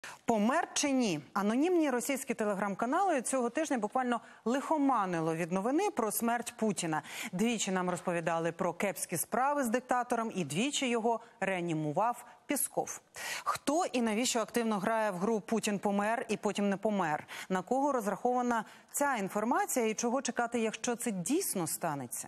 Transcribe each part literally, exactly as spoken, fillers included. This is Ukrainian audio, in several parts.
Помер чи ні? Анонімні російські телеграм-канали цього тижня буквально лихоманило від новини про смерть Путіна. Двічі нам розповідали про кепські справи з диктатором і двічі його реанімував Пісков. Хто і навіщо активно грає в гру «Путін помер і потім не помер»? На кого розрахована ця інформація і чого чекати, якщо це дійсно станеться?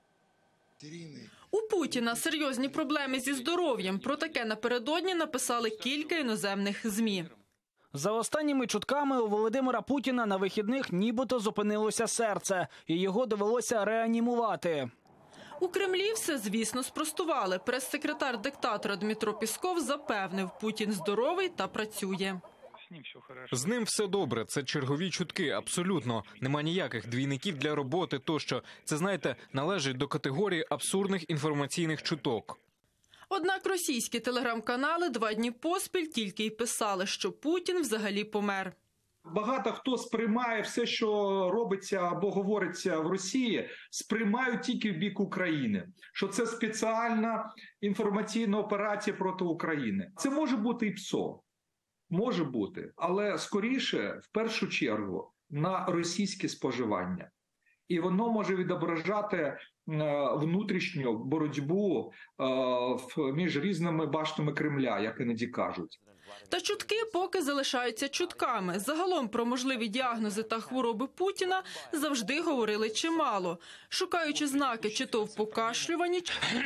У Путіна серйозні проблеми зі здоров'ям. Про таке напередодні написали кілька іноземних ЗМІ. За останніми чутками у Володимира Путіна на вихідних нібито зупинилося серце, і його довелося реанімувати. У Кремлі все, звісно, спростували. Прес-секретар диктатора Дмитро Пісков запевнив, Путін здоровий та працює. З ним все добре, це чергові чутки, абсолютно. Нема ніяких двійників для роботи тощо. Це, знаєте, належить до категорії абсурдних інформаційних чуток. Однак російські телеграм-канали два дні поспіль тільки й писали, що Путін взагалі помер. Багато хто сприймає все, що робиться або говориться в Росії, сприймають тільки в бік України. Що це спеціальна інформаційна операція проти України. Це може бути і ПСО. Може бути, але скоріше, в першу чергу, на російське споживання. І воно може відображати внутрішню боротьбу між різними баштами Кремля, як іноді кажуть. Та чутки поки залишаються чутками. Загалом про можливі діагнози та хвороби Путіна завжди говорили чимало, шукаючи знаки чи то в покашлюванні,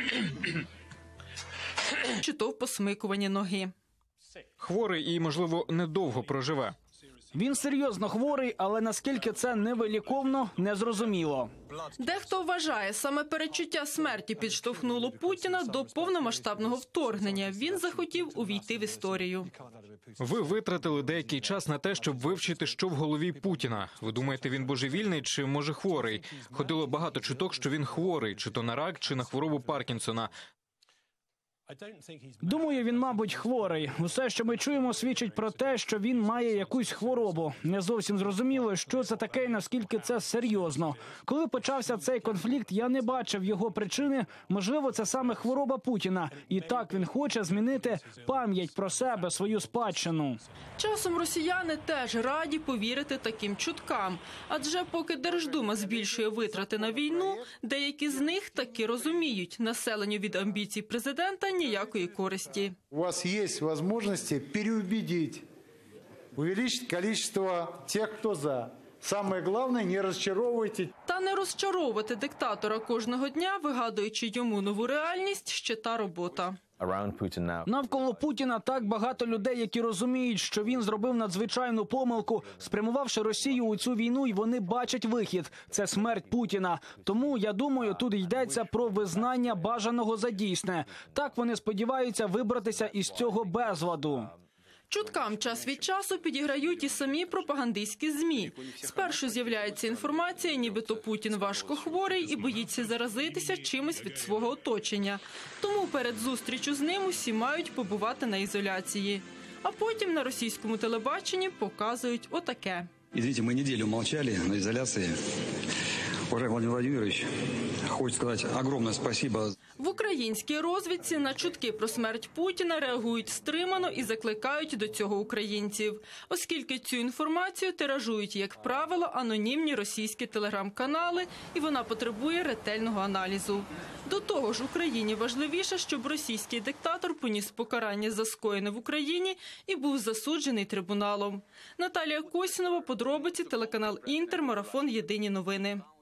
чи то в посмикуванні ноги. Хворий і, можливо, недовго проживе. Він серйозно хворий, але наскільки це невиліковно, незрозуміло. Дехто вважає, саме передчуття смерті підштовхнуло Путіна до повномасштабного вторгнення. Він захотів увійти в історію. Ви витратили деякий час на те, щоб вивчити, що в голові Путіна. Ви думаєте, він божевільний чи, може, хворий? Ходило багато чуток, що він хворий, чи то на рак, чи на хворобу Паркінсона. Думаю, він, мабуть, хворий. Усе, що ми чуємо, свідчить про те, що він має якусь хворобу. Не зовсім зрозуміло, що це таке і наскільки це серйозно. Коли почався цей конфлікт, я не бачив його причини. Можливо, це саме хвороба Путіна. І так він хоче змінити пам'ять про себе, свою спадщину. Часом росіяни теж раді повірити таким чуткам. Адже поки Держдума збільшує витрати на війну, деякі з них таки розуміють, населенню від амбіцій президента ніякої користі. У вас є можливості переубедити, увеличити кількість тих, хто за. Саме головне, не розчаровуйте. Та не розчаровувати диктатора кожного дня, вигадуючи йому нову реальність, ще та робота. Навколо Путіна так багато людей, які розуміють, що він зробив надзвичайну помилку, спрямувавши Росію у цю війну, і вони бачать вихід – це смерть Путіна. Тому, я думаю, тут йдеться про визнання бажаного за дійсне. Так вони сподіваються вибратися із цього безладу. Чуткам час від часу підіграють і самі пропагандистські ЗМІ. Спершу з'являється інформація, нібито Путін важко хворий і боїться заразитися чимось від свого оточення. Тому перед зустрічю з ним усі мають побувати на ізоляції. А потім на російському телебаченні показують отаке. Извините, мы неделю молчали на изоляции. Уважаемый Владимир Владимирович, хочу сказать огромное спасибо. В українській розвідці на чутки про смерть Путіна реагують стримано і закликають до цього українців. Оскільки цю інформацію тиражують, як правило, анонімні російські телеграм-канали, і вона потребує ретельного аналізу. До того ж, Україні важливіше, щоб російський диктатор поніс покарання за скоєне в Україні і був засуджений трибуналом. Наталія Косінова, подробиці, телеканал «Інтер», марафон «Єдині новини».